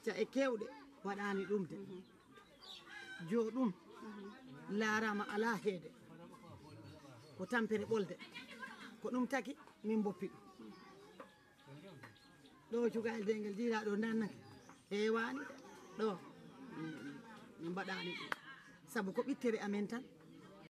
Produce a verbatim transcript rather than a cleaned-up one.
acca e kewɗe waɗani ɗum de jo ɗum laarama ala heede ko tampere ɓolde ko ɗum tagi min boppi ɗum ɗo cukalde ngel jiiɗa ɗo nannake hewani ɗo min mbaɗani ɗum saabu ko ɓittere amen tan